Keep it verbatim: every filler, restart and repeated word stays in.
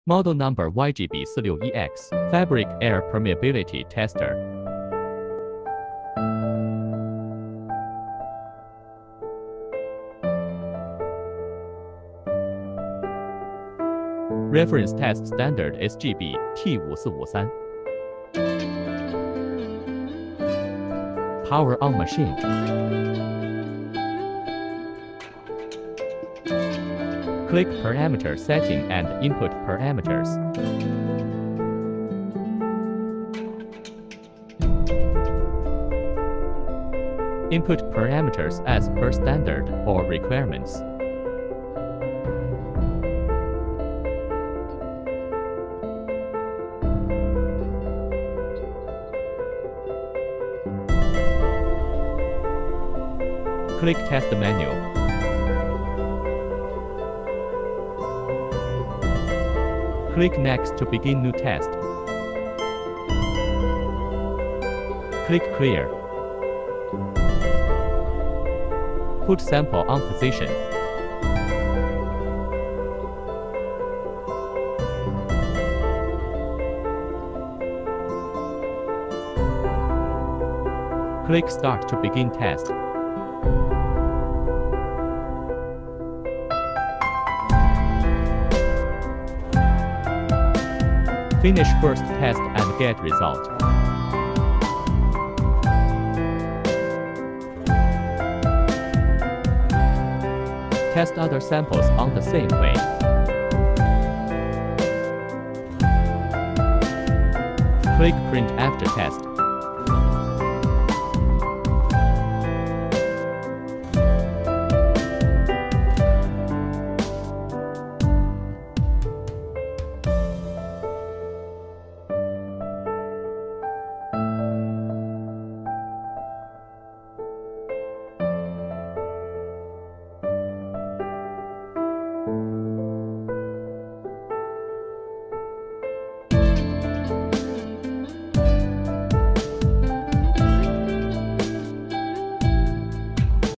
Model number Y G B 四六一 X Fabric Air Permeability Tester. Reference Test Standard S G B T 五四五三. Power on machine. Click parameter setting and input parameters. Input parameters as per standard or requirements. Click Test menu. Click Next to begin new test. Click Clear. Put sample on position. Click Start to begin test. Finish first test and get result. Test other samples on the same way. Click Print after test.